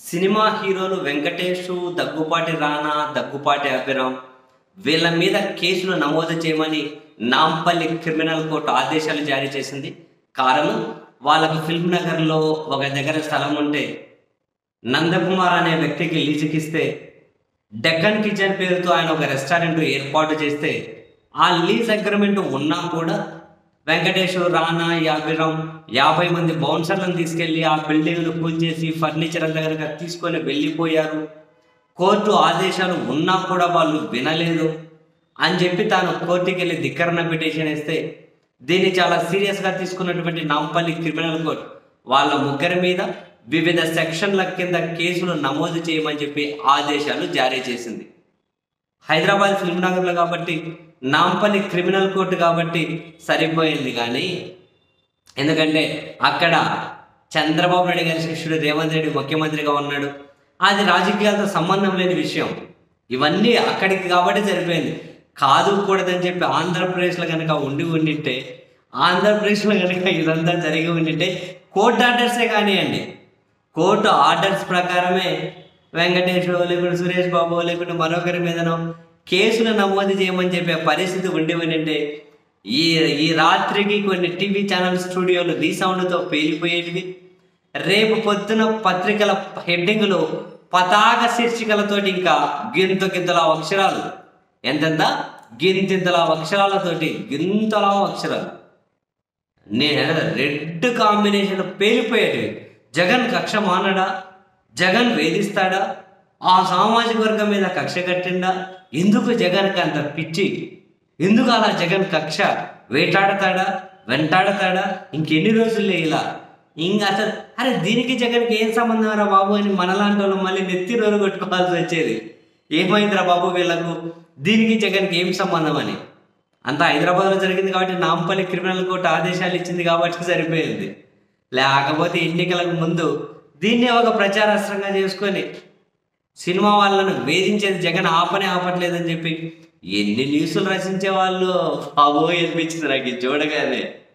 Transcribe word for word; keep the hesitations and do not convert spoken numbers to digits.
Cinema హీరోలు వెంకటేషు, దగ్గుపాటి రానా, దగ్గుపాటి అభిరామ్ వీళ్ళ మీద కేసులు నమోదు చేయమని నాంపల్లి క్రిమినల్ కోర్టు ఆదేశాలు జారీ చేసింది. కారణం, వాళ్ళకు ఫిల్మ్ నగర్లో ఒక దగ్గర స్థలం ఉంటే నందకుమార్ అనే వ్యక్తికి లీజుకిస్తే డెక్కన్ కిచెన్ పేరుతో ఆయన ఒక రెస్టారెంట్ ఏర్పాటు చేస్తే ఆ లీజ్ అగ్రిమెంట్ ఉన్నా కూడా వెంకటేష్, రానా, అభిరామ్ యాభై మంది బౌన్సర్లను తీసుకెళ్లి ఆ బిల్డింగ్ను కూల్చేసి ఫర్నిచర్ అంతా కనుక తీసుకొని వెళ్ళిపోయారు. కోర్టు ఆదేశాలు ఉన్నా కూడా వాళ్ళు వినలేదు అని చెప్పి తాను కోర్టుకి వెళ్ళి ధిక్కరణ పిటిషన్ వేస్తే దీన్ని చాలా సీరియస్గా తీసుకున్నటువంటి నాంపల్లి క్రిమినల్ కోర్టు వాళ్ళ ముగ్గురి మీద వివిధ సెక్షన్ల కింద కేసులు నమోదు చేయమని చెప్పి ఆదేశాలు జారీ చేసింది. హైదరాబాద్ ఫిల్మ్ నగర్లో కాబట్టి నాంపల్లి క్రిమినల్ కోర్టు కాబట్టి సరిపోయింది. కానీ ఎందుకంటే అక్కడ చంద్రబాబు నాయుడు గారి శిష్యుడు రేవంత్ రెడ్డి ముఖ్యమంత్రిగా ఉన్నాడు. అది రాజకీయాలతో సంబంధం లేని విషయం. ఇవన్నీ అక్కడికి కాబట్టి సరిపోయింది. కాదు కూడదని చెప్పి ఆంధ్రప్రదేశ్లో కనుక ఉండి ఉండింటే ఆంధ్రప్రదేశ్లో కనుక ఇదంతా జరిగి ఉండింటే కోర్టు ఆర్డర్సే కానివ్వండి, కోర్టు ఆర్డర్స్ ప్రకారమే వెంకటేష్ లేకుంటే సురేష్ బాబు లేకుంటే మరొకరి మీదనో కేసులు నమోదు చేయమని చెప్పే పరిస్థితి ఉండి ఉండింటే ఈ ఈ రాత్రికి కొన్ని టీవీ ఛానల్ స్టూడియోలు రీసౌండ్తో పేలిపోయేటివి. రేపు పొద్దున పత్రికల హెడ్డింగ్లు పతాక శీర్షికలతోటి ఇంకా గింత గింతల అక్షరాలు ఎంతెంత గింతింతల అక్షరాలతోటి గింతలా అక్షరాలు నేను రెడ్ కాంబినేషన్ పేలిపోయేటివి. జగన్ కక్ష మానడా? జగన్ వేధిస్తాడా? ఆ సామాజిక వర్గం మీద కక్ష కట్టిండా? ఎందుకు జగన్కి అంత పిచ్చి? ఎందుకు అలా జగన్ కక్ష వేటాడతాడా, వెంటాడతాడా? ఇంకెన్ని రోజుల్లో ఇలా ఇంకా అసలు అరే దీనికి జగన్కి ఏం సంబంధం రా బాబు అని మనలాంటి వాళ్ళు మళ్ళీ నెత్తి రోజు కొట్టుకోవాల్సి వచ్చేది. ఏమైందిరా బాబు వీళ్ళకు, దీనికి జగన్కి ఏం సంబంధం అని. అంతా హైదరాబాద్లో జరిగింది కాబట్టి నాంపల్లి క్రిమినల్ కోర్టు ఆదేశాలు ఇచ్చింది కాబట్టి సరిపోయింది. లేకపోతే ఎన్నికలకు ముందు దీన్నే ఒక ప్రచారాస్త్రంగా చేసుకొని సినిమా వాళ్ళను వేధించేది జగన్ ఆపనే ఆపట్లేదని చెప్పి ఎన్ని న్యూస్లు రచించే వాళ్ళు అవో అనిపించింది నాకు చూడగానే.